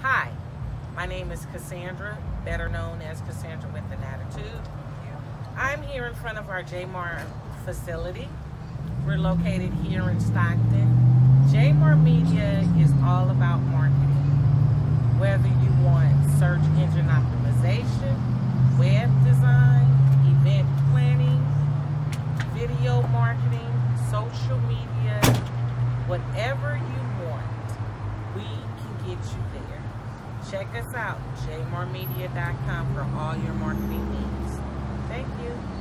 Hi, my name is Cassandra, better known as Cassandra with an Attitude. I'm here in front of our Jmar facility. We're located here in Stockton. Jmar Media is all about marketing. Whether you want search engine optimization, web design, event planning, video marketing, social media, whatever you want, we can get you there. Check us out, jmarmedia.com, for all your marketing needs. Thank you.